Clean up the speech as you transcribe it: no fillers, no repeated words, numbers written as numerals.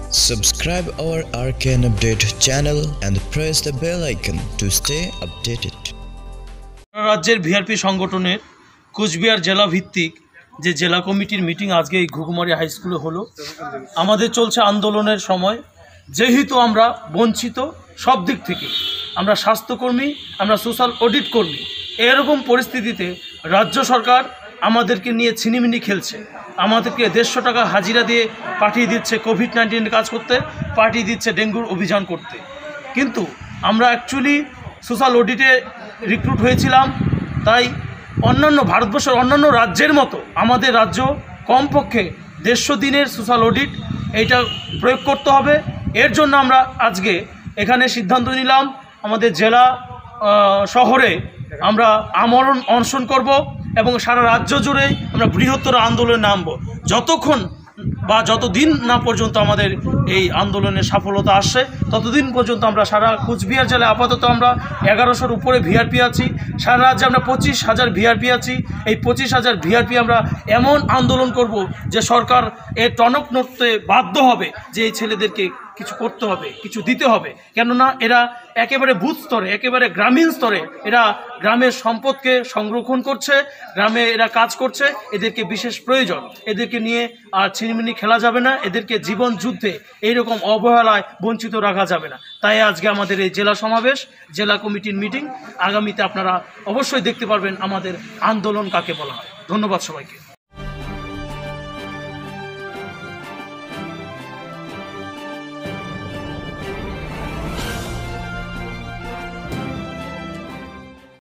Subscribe our RKN Update channel and press the bell icon to stay updated. রাজ্যের VRP সংগঠনের কোচবিহার জেলা ভিত্তিক যে জেলা কমিটির মিটিং আজকে এই ঘুঘুমারি হাই স্কুলে হলো। আমাদের চলছে আন্দোলনের সময়, যেহেতু আমরা বঞ্চিত সব দিক থেকে, আমরা স্বাস্থ্যকর্মী, আমরা সোশ্যাল অডিট কর্মী, এরকম পরিস্থিতিতে রাজ্য সরকার আমাদেরকে নিয়ে ছিনিমিনি খেলছে। আমাদেরকে 150 টাকা হাজিরা দিয়ে পাঠিয়ে দিচ্ছে কোভিড-19 কাজ করতে, পাঠিয়ে দিচ্ছে ডেঙ্গুর অভিযান করতে। কিন্তু আমরা অ্যাকচুয়ালি সোশ্যাল অডিটে রিক্রুট হয়েছিলাম, তাই অন্যান্য ভারতবর্ষের অন্যান্য রাজ্যের মতো আমাদের রাজ্য কমপক্ষে 150 দিনের সোশ্যাল অডিট এইটা প্রয়োগ করতে হবে। এর জন্য আমরা আজকে এখানে সিদ্ধান্ত নিলাম, আমাদের জেলা শহরে আমরা আমরণ অনশন করব এবং সারা রাজ্য জুড়ে আমরা বৃহত্তর আন্দোলনে নামব। যতক্ষণ বা যতদিন না পর্যন্ত আমাদের এই আন্দোলনের সফলতা আসছে, ততদিন পর্যন্ত আমরা সারা কোচবিহার জেলায় আপাতত আমরা 1100-র উপরে ভিআরপি আছি। সারা রাজ্যে আমরা 25,000 ভিআরপি আছি। এই 25,000 ভিআরপি আমরা এমন আন্দোলন করব যে সরকার এর টনক নড়তে বাধ্য হবে যে এই ছেলেদেরকে কিছু করতে হবে, কিছু দিতে হবে। কেননা এরা একেবারে বুথ স্তরে, একেবারে গ্রামীণ স্তরে এরা গ্রামের সম্পদকে সংরক্ষণ করছে, গ্রামে এরা কাজ করছে। এদেরকে বিশেষ প্রয়োজন, এদেরকে নিয়ে আর ছিনিমিনি খেলা যাবে না, এদেরকে জীবন যুদ্ধে এইরকম অবহেলায় বঞ্চিত রাখা যাবে না। তাই আজকে আমাদের এই জেলা সমাবেশ, জেলা কমিটির মিটিং। আগামীতে আপনারা অবশ্যই দেখতে পারবেন আমাদের আন্দোলন কাকে বলা হয়। ধন্যবাদ সবাইকে।